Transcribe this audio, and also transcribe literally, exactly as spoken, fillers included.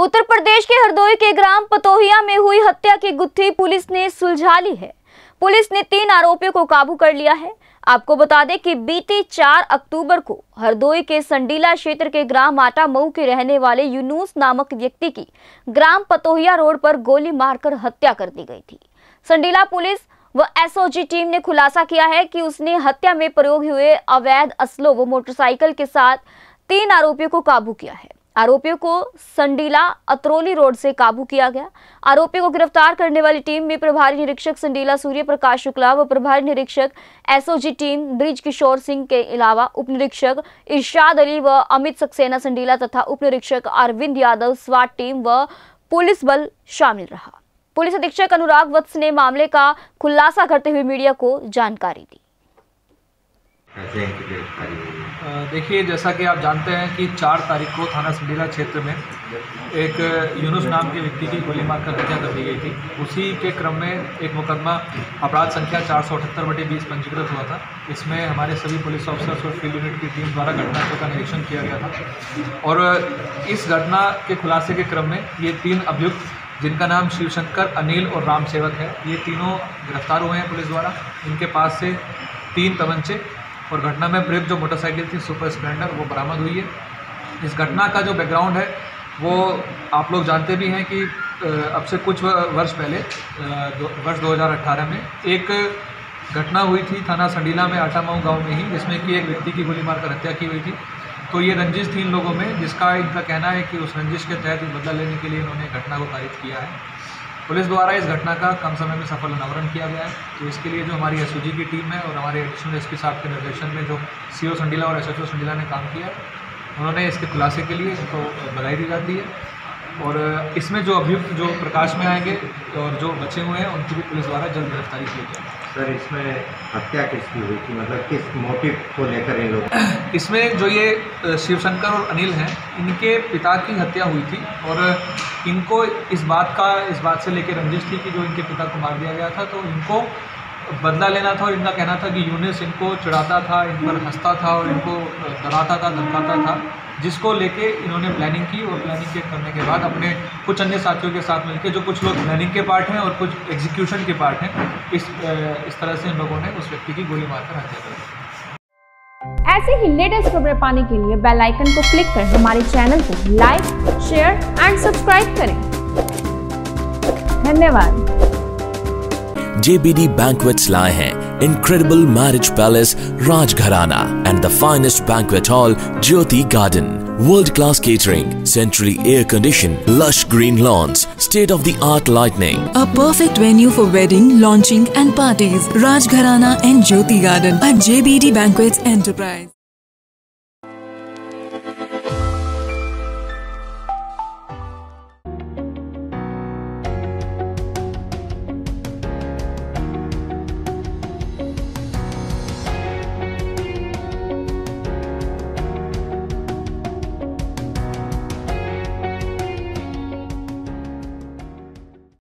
उत्तर प्रदेश के हरदोई के ग्राम पतोहिया में हुई हत्या की गुत्थी पुलिस ने सुलझा ली है। पुलिस ने तीन आरोपियों को काबू कर लिया है। आपको बता दें कि बीती चार अक्टूबर को हरदोई के संडीला क्षेत्र के ग्राम आटा मऊ के रहने वाले यूनुस नामक व्यक्ति की ग्राम पतोहिया रोड पर गोली मारकर हत्या कर दी गई थी। संडीला पुलिस व एसओजी टीम ने खुलासा किया है कि उसने हत्या में प्रयोग हुए अवैध असलों व मोटरसाइकिल के साथ तीन आरोपियों को काबू किया है। आरोपियों को संडीला अतरौली रोड से काबू किया गया। आरोपियों को गिरफ्तार करने वाली टीम में प्रभारी निरीक्षक संडीला सूर्य प्रकाश शुक्ला व प्रभारी निरीक्षक एसओजी टीम ब्रिज किशोर सिंह के अलावा उप निरीक्षक इरशाद अली व अमित सक्सेना संडीला तथा उप निरीक्षक अरविंद यादव स्वाट टीम व पुलिस बल शामिल रहा। पुलिस अधीक्षक अनुराग वत्स ने मामले का खुलासा करते हुए मीडिया को जानकारी दी। देखिए, जैसा कि आप जानते हैं कि चार तारीख को थाना संडीला क्षेत्र में एक यूनुस नाम के व्यक्ति की गोली मारकर हत्या कर दी गई थी। उसी के क्रम में एक मुकदमा अपराध संख्या चार सौ अठहत्तर बटे बीस पंजीकृत हुआ था। इसमें हमारे सभी पुलिस ऑफिसर्स और फील्ड यूनिट की टीम द्वारा घटनास्थल का निरीक्षण किया गया था और इस घटना के खुलासे के क्रम में ये तीन अभियुक्त, जिनका नाम शिवशंकर, अनिल और राम सेवक है, ये तीनों गिरफ्तार हुए हैं पुलिस द्वारा। इनके पास से तीन तमंचे और घटना में प्रयुक्त जो मोटरसाइकिल थी सुपर स्प्लेंडर वो बरामद हुई है। इस घटना का जो बैकग्राउंड है वो आप लोग जानते भी हैं कि अब से कुछ वर्ष पहले वर्ष दो हज़ार अठारह में एक घटना हुई थी थाना संडीला में आटा मऊ गाँव में ही, जिसमें कि एक व्यक्ति की गोली मारकर हत्या की हुई थी। तो ये रंजिश थी इन लोगों में, जिसका इनका कहना है कि उस रंजिश के तहत बदला लेने के लिए इन्होंने घटना को पारित किया है। पुलिस द्वारा इस घटना का कम समय में सफल अनावरण किया गया है। तो इसके लिए जो हमारी एसओजी की टीम है और हमारे एडिशनल एसपी साहब के निर्देशन में जो सीओ संडीला और एसएचओ संडीला ने काम किया है, उन्होंने इसके खुलासे के लिए इनको बधाई दी जाती है। और इसमें जो अभियुक्त जो प्रकाश में आएंगे और जो बचे हुए हैं उनकी भी पुलिस द्वारा जल्द गिरफ्तारी की जाएगी। सर, इसमें हत्या किसकी हुई थी, मतलब किस मोटिव को लेकर इन लोग? इसमें जो ये शिवशंकर और अनिल हैं, इनके पिता की हत्या हुई थी और इनको इस बात का इस बात से लेकर रंजिश थी कि जो इनके पिता को मार दिया गया था तो इनको बदला लेना था। और इनका कहना था कि यूनुस इनको चिढ़ाता था, इन पर हंसता था और इनको डराता था, धमकाता था, जिसको लेके इन्होंने प्लानिंग की। और प्लानिंग के करने के बाद अपने कुछ अन्य साथियों के साथ मिलकर, जो कुछ लोग प्लानिंग के पार्ट हैं और कुछ एग्जीक्यूशन के पार्ट हैं, इस इस तरह से इन लोगों ने उस व्यक्ति की गोली मारकर हत्या कर दी। ऐसे ही लेटेस्ट खबरें पाने के लिए बेल आइकन को क्लिक कर हमारे चैनल को लाइक, शेयर एंड सब्सक्राइब करें। धन्यवाद। J B D Banquets लाए हैं Incredible Marriage Palace Rajgharana and the finest banquet hall Jyoti Garden. World-class catering, centrally air-conditioned, lush green lawns, state-of-the-art lighting. A perfect venue for wedding, launching and parties. Rajgharana and Jyoti Garden at J B D Banquets Enterprise.